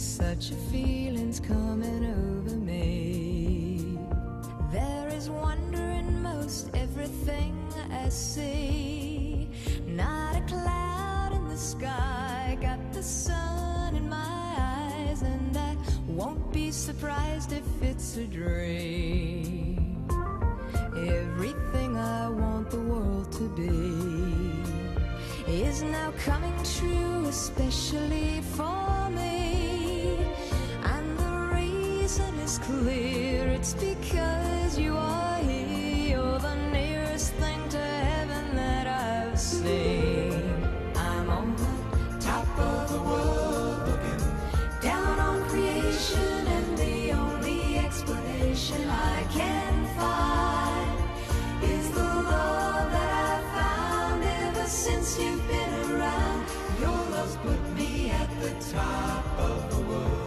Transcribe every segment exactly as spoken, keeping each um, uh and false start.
Such a feeling's coming over me. There is wonder in most everything I see. Not a cloud in the sky, got the sun in my eyes, and I won't be surprised if it's a dream. Everything I want the world to be is now coming true, especially for me. And the reason is clear, it's because you are here. You're the nearest thing to heaven that I've seen. I'm on the top of the world, looking down on creation, and the only explanation I can find is the love that I've found ever since you've been around. Your love's put me at the top of the world.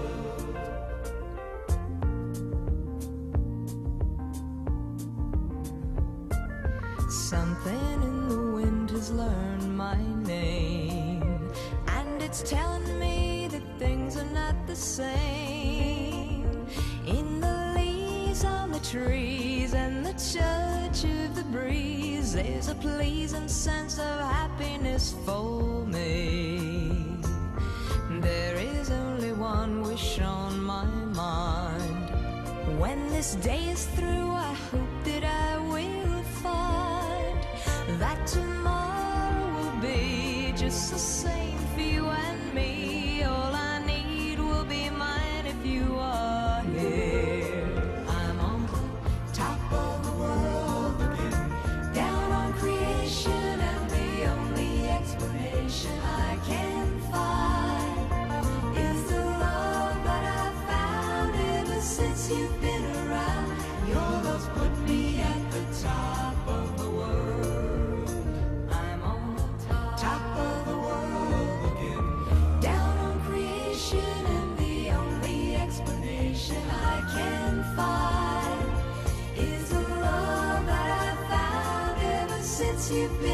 Something in the wind has learned my name, and it's telling me that things are not the same. In the leaves on the trees and the touch of the breeze, there's a pleasing sense of happiness for me. There is only one wish on my mind. When this day is through, I hope that I will find that tomorrow will be just the same for you and me. All I need will be mine if you are here. I'm on the top of the world, looking down on creation, and the only explanation I can find is the love that I've found ever since you've been around. Your love's put me at the top of the world. I'm on the top of the world, looking down on creation, and the only explanation I can find is the love that I've found ever since you've been